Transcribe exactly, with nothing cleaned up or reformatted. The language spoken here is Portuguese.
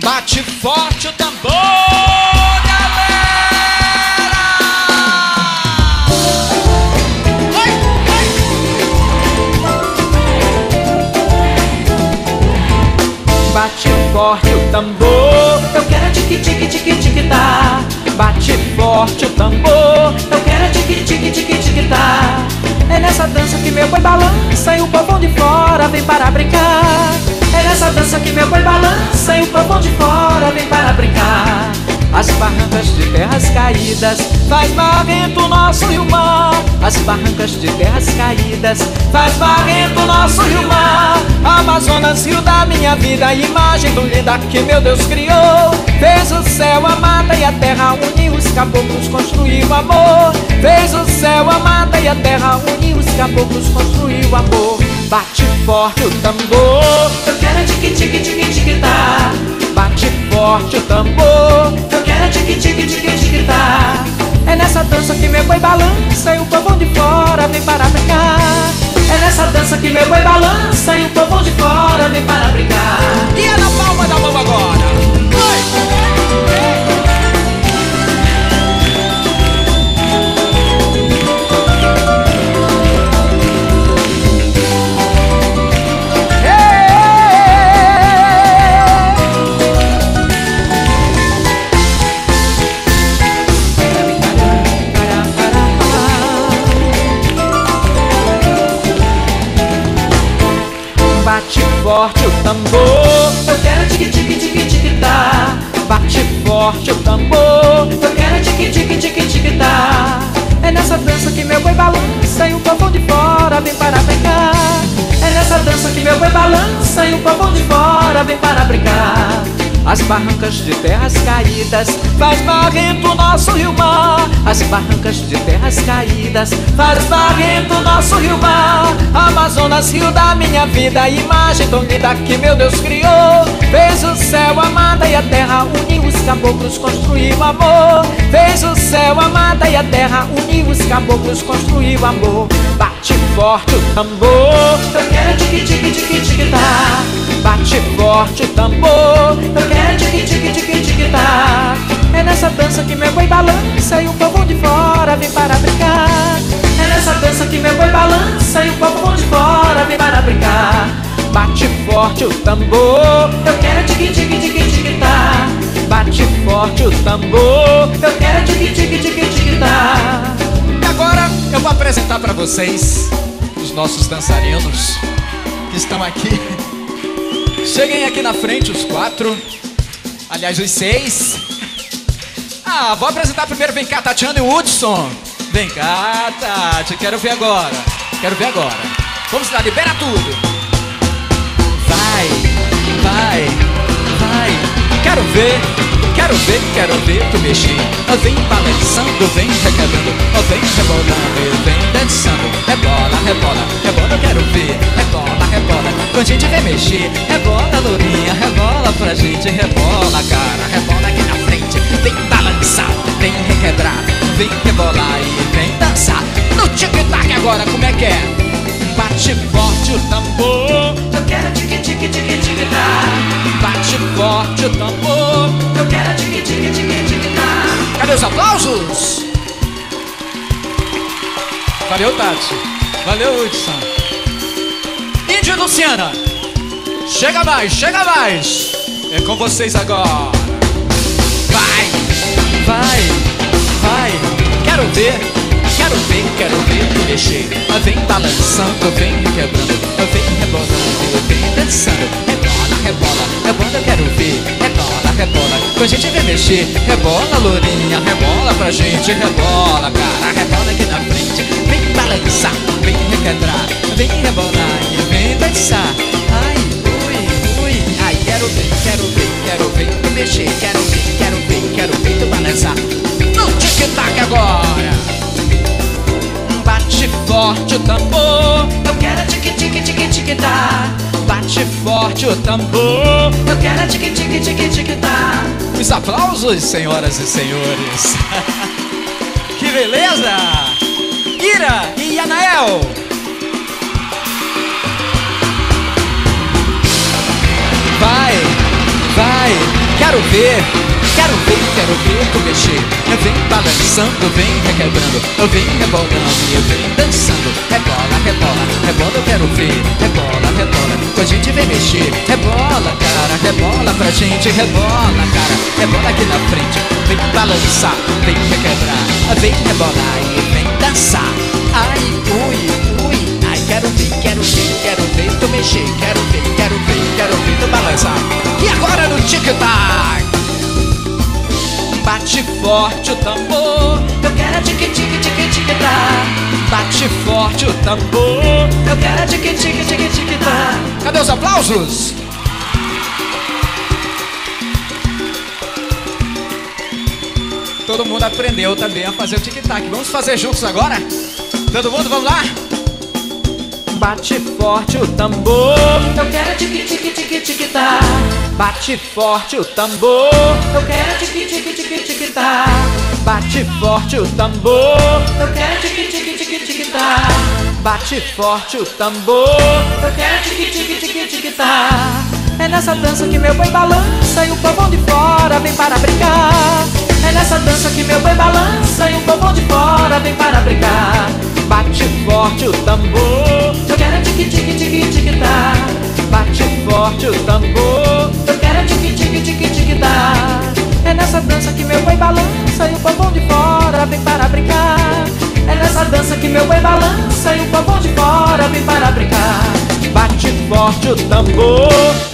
Bate forte o tambor, galera! Oi, oi. Bate forte o tambor, eu quero tique tique tique tique tá. Bate forte o tambor, eu quero tique tique tique tique tá. É nessa dança que meu boi balança e o povão de fora vem para brincar. É nessa dança que meu boi balança e o povão de fora vem para brincar. As barrancas de terras caídas faz barrento nosso rio-mar. As barrancas de terras caídas faz barrento nosso rio-mar. Amazonas, rio da minha vida, imagem tão linda que meu Deus criou. Fez o céu, a mata e a terra, uniu os caboclos, construiu o amor. Fez o céu, a mata e a terra, uniu os caboclos, construiu o amor. Bate forte o tambor, eu quero tique tique tique tique tá. Bate forte o tambor, eu quero tique tique tique tique tá. É nessa dança que meu boi balança e o povão de fora vem para brincar. É nessa dança que meu boi balança e o povão de fora vem para brincar. E é na palma da mão agora. Bate forte o tambor, eu quero tique tique tique tique tá. Bate forte o tambor, eu quero tique tique tique tique tá. É nessa dança que meu boi balança e o povão de fora vem para brincar. É nessa dança que meu boi balança e o povão de fora vem para brincar. As barrancas de terras caídas faz barrento nosso rio-mar. As barrancas de terras caídas faz barrento nosso rio-mar. Amazonas, rio da minha vida, imagem tão linda que meu Deus criou. Fez o céu, a mata e a terra, uniu os caboclos, construiu o amor. Fez o céu, a mata e a terra, uniu os caboclos, construiu o amor. Bate forte o tambor, eu quero tique tique tique tique tá. Bate forte o tambor, eu quero tique tique tique tique tá. É nessa dança que meu boi balança e o povão de fora vem para brincar. É nessa dança que meu boi balança e o povão de fora vem para brincar. Bate forte o tambor, eu quero tique tique tique tique tá. Bate forte o tambor, eu quero tique tique tique tique tá. E agora eu vou apresentar para vocês os nossos dançarinos que estão aqui. Cheguem aqui na frente os quatro. Aliás, os seis. Ah, vou apresentar primeiro. Vem cá, Tatiana e o Hudson. Vem cá, Tati. Quero ver agora. Quero ver agora. Vamos lá, libera tudo. Vai, vai, vai. Quero ver, quero ver, quero ver tu mexer. Vem balançando, vem requebrando, vem rebolando, vem dançando. Rebola, rebola, rebola, eu quero ver. Rebola, rebola, quando a gente vem mexer. Rebola, lourinha, rebola pra gente. Rebola, cara, rebola aqui na frente. Vem balançar, vem requebrar, vem rebolar e vem dançar. No tic-tac agora, como é que é? Bate forte o tambor, eu quero tique tique tique tique tá. Bate forte o tambor, eu quero tique tique tique tique tá. Cadê os aplausos? Valeu, Tati. Valeu, Hudson. Índia Luciana, chega mais, chega mais. É com vocês agora. Vai, vai, vai. Quero ver, quero ver, quero ver tu mexer. Vem balançando, vem quebrando, vem rebolando, vem dançando. Rebola, rebola, rebola, eu quero ver. Rebola, rebola, quando a gente vem mexer. Rebola, lourinha, rebola pra gente. Rebola, cara, rebola aqui na frente. Vem balançar, vem requebrar, vem rebolar e vem dançar. Ai, ui, ui. Ai, quero ver, quero ver, quero ver tu mexer. Quero ver, quero ver, quero ver tu balançar. No tic-tac agora. Bate forte o tambor, eu quero tique tique tique tique tá. Bate forte o tambor, eu quero tique tique tique tique tá. Os aplausos, senhoras e senhores. Que beleza! Ira e Anael. Vai, vai. quero ver, quero ver, quero ver tu mexer. Eu venho balançando, vem requebrando, eu venho rebolando e eu venho dançando. Rebola, rebola, rebola, eu quero ver. Rebola, rebola, com a gente vem mexer. Rebola, cara, rebola pra gente. Rebola, cara, rebola aqui na frente. Vem balançar, vem requebrar, vem rebolar e vem dançar. Ai, ui, ui, ai, quero ver, quero ver, quero ver tu mexer. Quero ver, quero ver, quero ver tu balançar. E agora no tic-tac, bate forte o tambor, eu quero tic-tic-tic-tic-tac. Bate forte o tambor, eu quero tic-tic-tic-tic-tac. Cadê os aplausos? Todo mundo aprendeu também a fazer o tic-tac. Vamos fazer juntos agora? Todo mundo, vamos lá? Bate forte o tambor, eu quero tic-tic-tic-tic-tac. Bate forte o tambor, eu quero tic-tic-tic-tic-tac. Bate forte o tambor, eu quero tic-tic-tic-tic-tac. Bate forte o tambor, eu quero tic-tic-tic-tic-tac. É nessa dança que meu boi balança e o povão de fora vem para brincar. É nessa dança que meu boi balança e o povão de fora vem para brincar. Bate forte o tambor, eu quero tic-tic-tic-tic-tac. Bate forte o tambor, eu quero tic-tic-tic-tic-tac. É nessa dança que meu boi balança e o povão de fora vem para brincar. É nessa dança que meu boi balança e o povão de fora vem para brincar. Bate forte o tambor,